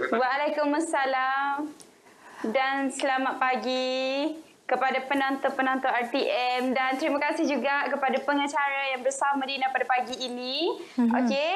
Waalaikumsalam dan selamat pagi kepada penonton-penonton RTM dan terima kasih juga kepada pengacara yang bersama Dina pada pagi ini. Okey.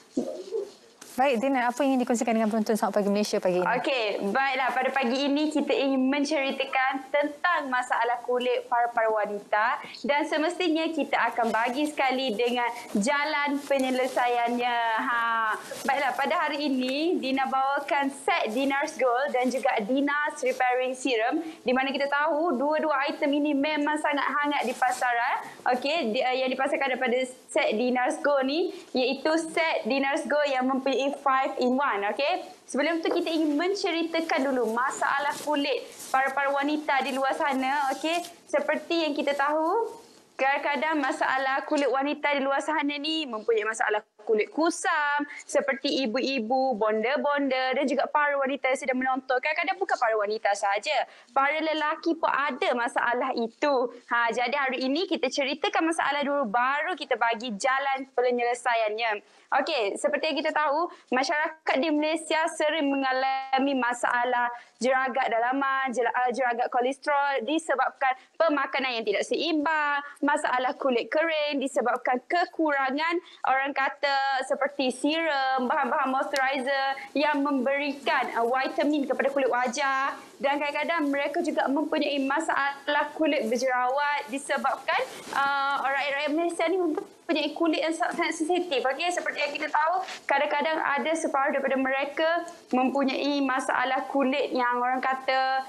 Baik, Dina, apa yang ingin dikongsikan dengan penonton Selamat Pagi Malaysia pagi ini? Okey, baiklah. Pada pagi ini kita ingin menceritakan tentang masalah kulit para wanita dan semestinya kita akan bagi sekali dengan jalan penyelesaiannya. Baiklah, pada hari ini Dina bawakan set Dina's Gold dan juga Dina's Repairing Serum di mana kita tahu dua-dua item ini memang sangat hangat di pasaran. Okey, yang dipasarkan daripada set Dina's Gold ni iaitu set Dina's Gold yang mempunyai 5 in 1. Okey. Sebelum tu kita ingin menceritakan dulu masalah kulit para wanita di luar sana. Okey. Seperti yang kita tahu, kadang-kadang masalah kulit wanita di luar sana ni mempunyai masalah kulit kusam, seperti ibu-ibu, bonda-bonda dan juga para wanita yang sedang menonton. Kadang-kadang bukan para wanita sahaja, para lelaki pun ada masalah itu. Jadi hari ini kita ceritakan masalah dulu, baru kita bagi jalan penyelesaiannya. Okey, seperti yang kita tahu, masyarakat di Malaysia sering mengalami masalah jeragat dalaman, jeragat kolesterol disebabkan pemakanan yang tidak seimbang, masalah kulit kering disebabkan kekurangan orang kata seperti serum, bahan-bahan moisturizer yang memberikan vitamin kepada kulit wajah dan kadang-kadang mereka juga mempunyai masalah kulit berjerawat disebabkan rakyat Malaysia ni mempunyai kulit yang sangat sensitif. Okay? Seperti yang kita tahu, kadang-kadang ada separuh daripada mereka mempunyai masalah kulit yang orang kata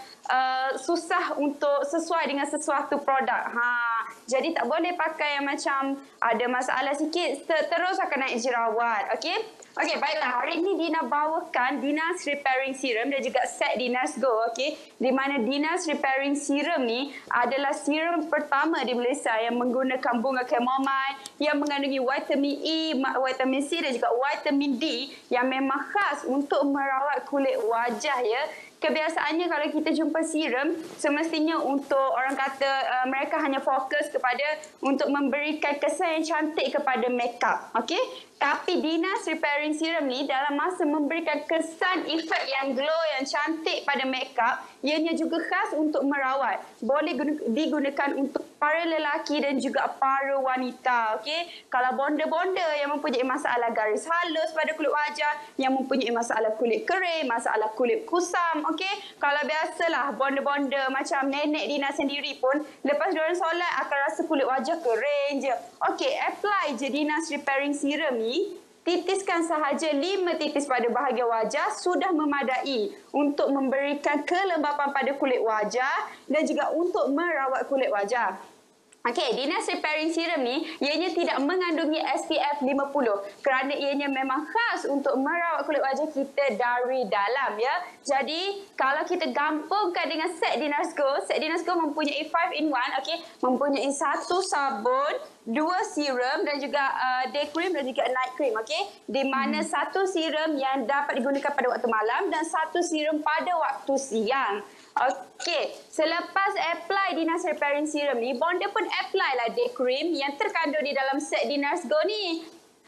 susah untuk sesuai dengan sesuatu produk. Jadi tak boleh pakai yang macam ada masalah sikit, terus akan naik jerawat. Okey? Okey, baiklah. Hari ini Dina bawakan Dina's Repairing Serum dan juga set Dina's Go. Okey? Di mana Dina's Repairing Serum ni adalah serum pertama di Malaysia yang menggunakan bunga chamomile yang mengandungi vitamin E, vitamin C dan juga vitamin D yang memang khas untuk merawat kulit wajah ya. Kebiasaannya kalau kita jumpa serum, semestinya untuk orang kata mereka hanya fokus kepada untuk memberikan kesan yang cantik kepada makeup. Okey? Tapi Dina's Repairing Serum ni dalam masa memberikan kesan efek yang glow, yang cantik pada makeup, ianya juga khas untuk merawat. Boleh digunakan untuk para lelaki dan juga para wanita. Okey? Kalau bonda-bonda yang mempunyai masalah garis halus pada kulit wajah, yang mempunyai masalah kulit kering, masalah kulit kusam. Okey? Kalau biasalah bonda-bonda macam nenek Dina sendiri pun, lepas diorang solat akan rasa kulit wajah kering je. Okey, apply je Dina's Repairing Serum ni. Titiskan sahaja 5 titis pada bahagian wajah sudah memadai untuk memberikan kelembapan pada kulit wajah dan juga untuk merawat kulit wajah. Okey, Dina's Repairing Serum ni ianya tidak mengandungi SPF 50 kerana ianya memang khas untuk merawat kulit wajah kita dari dalam ya. Jadi, kalau kita gabungkan dengan set Dina's Go mempunyai 5 in 1, okey, mempunyai 1 sabun, 2 serum dan juga day cream dan juga night cream, okey. Di mana 1 serum yang dapat digunakan pada waktu malam dan 1 serum pada waktu siang. Okey, selepas apply Dina's Repairing Serum ni, bonda pun apply lah day cream yang terkandung di dalam set Dina's Go ni.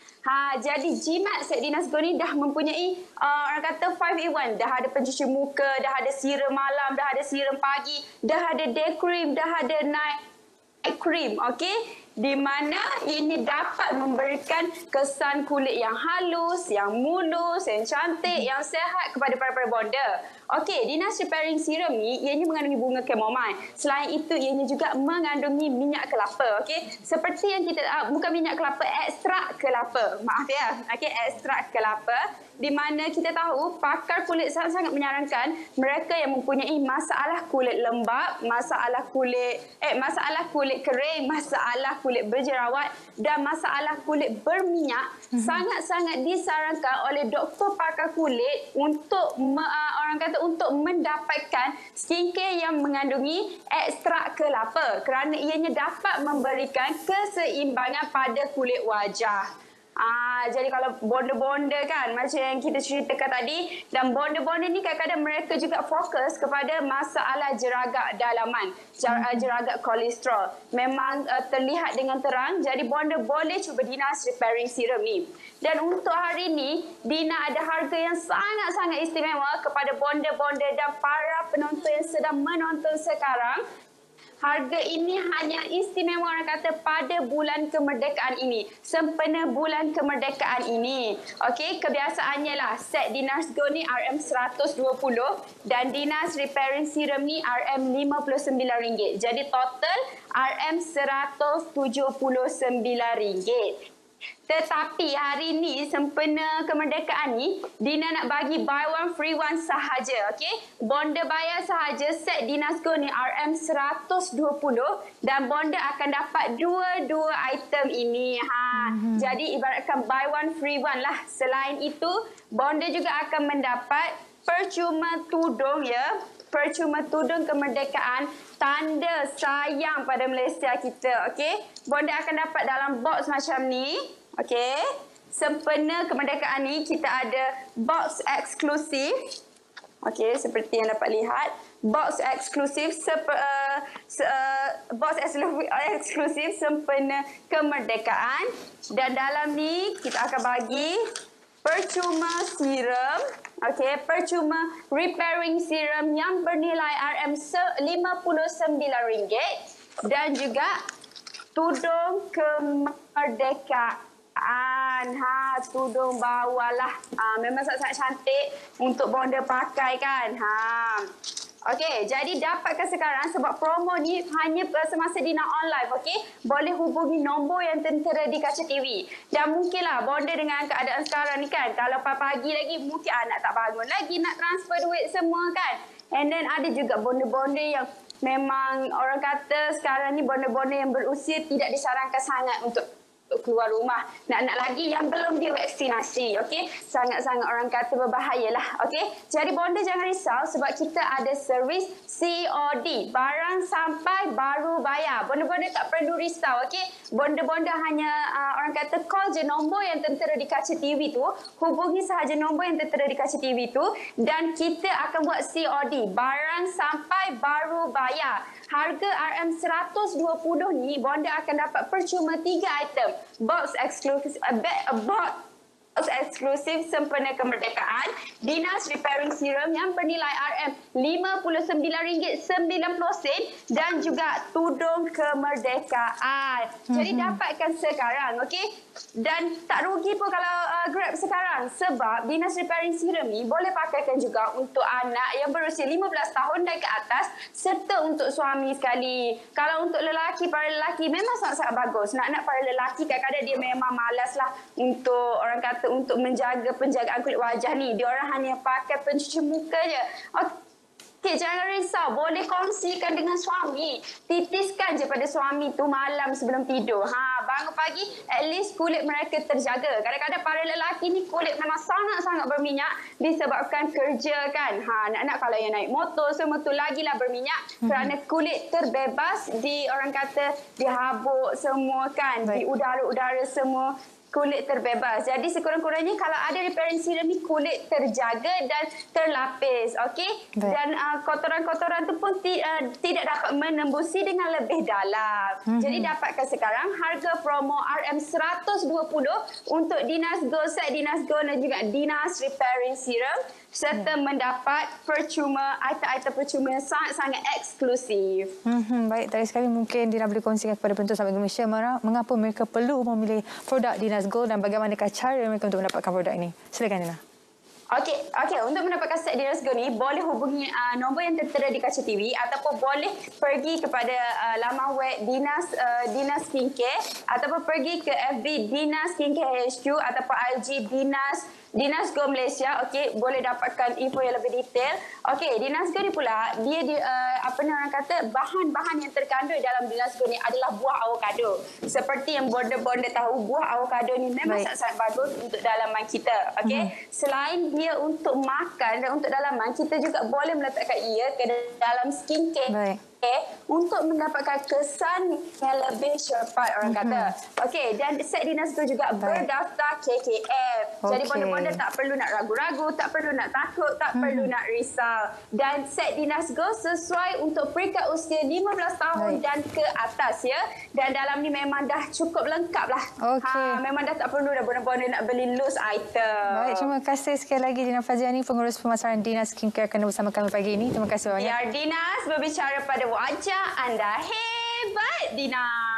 Jadi jimat set Dina's Go ni dah mempunyai orang kata 5 in 1. Dah ada pencuci muka, dah ada serum malam, dah ada serum pagi, dah ada day cream, dah ada night cream. Okey? Di mana ini dapat memberikan kesan kulit yang halus, yang mulus, yang cantik, yang sehat kepada para bonda. Okey, Dina's Repairing Serum ni ianya mengandungi bunga chamomile. Selain itu ianya juga mengandungi minyak kelapa. Okey, seperti yang kita bukan minyak kelapa, ekstrak kelapa. Maaf ya. Okey, ekstrak kelapa di mana kita tahu pakar kulit sangat-sangat menyarankan mereka yang mempunyai masalah kulit lembab, masalah kulit kering, masalah kulit berjerawat dan masalah kulit berminyak sangat-sangat disarankan oleh doktor pakar kulit untuk untuk mendapatkan skincare yang mengandungi ekstrak kelapa kerana ianya dapat memberikan keseimbangan pada kulit wajah. Jadi kalau bonda-bonda kan, macam yang kita ceritakan tadi, dan bonda-bonda ni kadang-kadang mereka juga fokus kepada masalah jeragak dalaman, jeragak kolesterol. Memang terlihat dengan terang, jadi bonda boleh cuba Dina's Repairing Serum ni. Dan untuk hari ni, Dina ada harga yang sangat-sangat istimewa kepada bonda-bonda dan para penonton yang sedang menonton sekarang. Harga ini hanya istimewa orang kata pada bulan kemerdekaan ini. Sempena bulan kemerdekaan ini. Okey, kebiasaannya lah set Dina's Go ni RM120 dan Dina's Repairing Serum ni RM59. Jadi total RM179. Tetapi hari ni sempena kemerdekaan ni Dina nak bagi buy one free one sahaja, okey? Bonda bayar sahaja set Dina's Go ni RM120 dan bonda akan dapat dua item ini. Jadi ibaratkan buy one free one lah. Selain itu, bonda juga akan mendapat percuma tudung ya. Percuma tudung kemerdekaan tanda sayang pada Malaysia kita, okey? Bonda akan dapat dalam box macam ni, okey? Sempena kemerdekaan ni kita ada box eksklusif, okey, seperti yang dapat lihat. Box eksklusif sempena kemerdekaan dan dalam ni kita akan bagi percuma serum, okey, percuma repairing serum yang bernilai RM59 dan juga tudung kemerdekaan. Tudung bawah lah. Memang sangat-sangat cantik untuk bonda pakai kan. Okey, jadi dapatkan sekarang sebab promo ni hanya semasa Dina online, okey? Boleh hubungi nombor yang tertera di kaca TV. Dan mungkinlah bonda dengan keadaan sekarang ni kan, kalau pagi lagi mungkin anak tak bangun lagi nak transfer duit semua kan. And then ada juga bonda-bonda yang memang orang kata sekarang ni bonda-bonda yang berusia tidak disarankan sangat untuk keluar rumah. Nak lagi yang belum divaksinasi, okey? Sangat-sangat orang kata berbahayalah, okey? Jadi bonda jangan risau sebab kita ada servis COD, barang sampai baru bayar. Bonda-bonda tak perlu risau, okey? Bonda-bonda hanya orang kata call je nombor yang tertera di kaca TV tu, hubungi sahaja nombor yang tertera di kaca TV tu dan kita akan buat COD, barang sampai baru bayar. Harga RM120 ni bonda akan dapat percuma 3 item. Box eksklusif sempena kemerdekaan, Dina's Repairing Serum yang bernilai RM59.90 dan juga tudung kemerdekaan. Jadi dapatkan sekarang, okey? Dan tak rugi pun kalau grab sekarang sebab Dina's Repairing Serum ni boleh pakaikan juga untuk anak yang berusia 15 tahun dan ke atas serta untuk suami sekali. Kalau untuk lelaki, para lelaki memang sangat-sangat bagus. Nak para lelaki kadang-kadang dia memang malas lah untuk orang kata untuk menjaga penjagaan kulit wajah ni. Dia orang hanya pakai pencuci muka je. Okey, jangan risau. Boleh kongsikan dengan suami. Titiskan je pada suami tu malam sebelum tidur. Bangun pagi, at least kulit mereka terjaga. Kadang-kadang para lelaki ni kulit memang sangat-sangat berminyak disebabkan kerja kan. Nak-nak kalau yang naik motor semua tu lagilah berminyak kerana kulit terbebas di orang kata dihabuk semua kan. Di udara-udara semua. Kulit terbebas. Jadi sekurang-kurangnya kalau ada repairing serum ni kulit terjaga dan terlapis, okey? Dan kotoran-kotoran tu pun tidak dapat menembusi dengan lebih dalam. Jadi dapatkan sekarang harga promo RM120 untuk Dina's Go set, Dina's Go dan juga Dina's Repairing Serum serta mendapat percuma item-item percuma yang sangat-sangat eksklusif. Baik, tadi sekali mungkin Dina boleh kongsikan kepada penonton sahabat Malaysia mengapa mereka perlu memilih produk Dina's Go dan bagaimanakah cara mereka untuk mendapatkan produk ini. Silakan Dina. Okey, untuk mendapatkan set Dina's Go ni boleh hubungi nombor yang tertera di kaca TV ataupun boleh pergi kepada laman web Dina's Skincare ataupun pergi ke FB Dina's Skincare HQ ataupun IG Dina's Go Malaysia. Okey, boleh dapatkan info yang lebih detail. Okey, Dina's Go ni pula dia orang kata bahan-bahan yang terkandung dalam Dina's Go ni adalah buah avokado. Seperti yang bonda-bonda tahu, buah avokado ni memang sangat-sangat bagus untuk dalaman kita. Okey, selain dia untuk makan dan untuk dalaman, kita juga boleh meletakkan ia ke dalam skincare untuk mendapatkan kesan yang lebih cepat orang kata. Okey, dan set Dinas Go juga berdaftar KKM. Jadi bonda-bonda tak perlu nak ragu-ragu, tak perlu nak takut, tak perlu nak risau. Dan set Dinas Go sesuai untuk peringkat usia 15 tahun dan ke atas ya. Dan dalam ni memang dah cukup lengkap lah. Memang dah tak perlu dah bonda-bonda nak beli loose item. Baik, terima kasih sekali lagi Dina Faziani, pengurus pemasaran Dinas Skincare kena bersama kami pagi ini. Terima kasih banyak. Biar Dinas berbicara pada wajah anda. Hebat Dinas.